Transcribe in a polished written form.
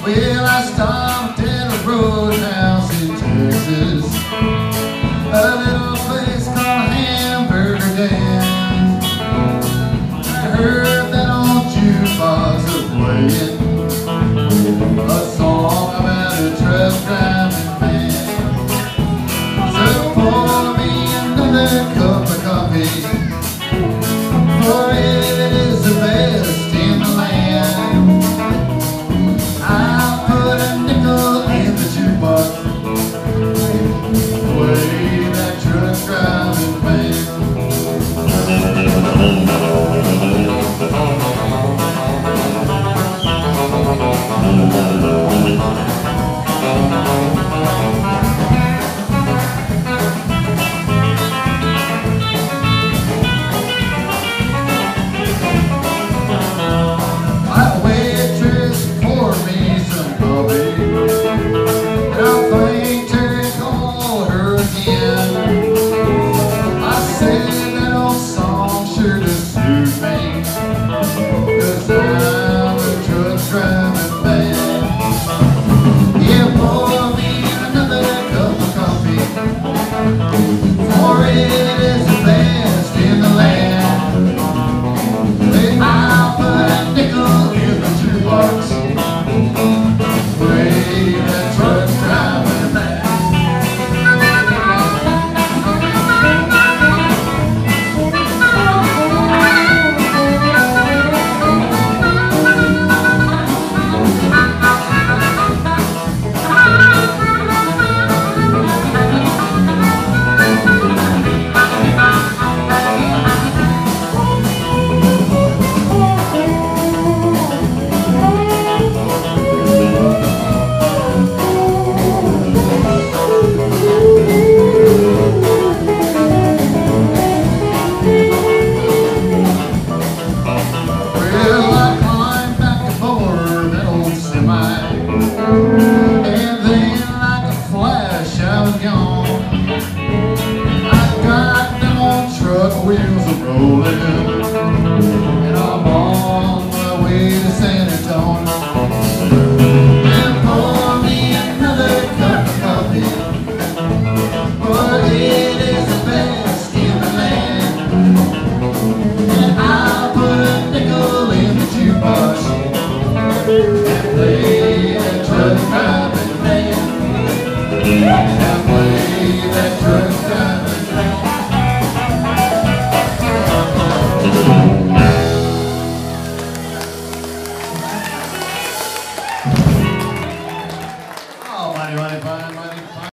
Well, I stopped at a roadhouse in Texas, a little place called Hamburger Dan. I heard that old jukebox was playing a song about a truck driving man. So pour me another cup of coffee, for it is the best in the land. I'll put a nickel in the jukebox, play that truck driving band. My waitress poured me some coffee, and I thanked her and called her again. I said that old song sure does suit me, 'cause I'm a truck driving man. Yeah, pour me another cup of coffee, for it is the best in the land. I'll put a nickel in the jukebox, play that truck driving band. Well, I climbed back aboard that old semi, and then like a flash I was gone. I got them old truck wheels a-rolling, and I'm on my way to San Antonio. And pour me another cup of coffee, for it is the best in the land. And I'll put a nickel in the jukebox and play that truck driving band. And play that truck driving band. Oh, mighty fine.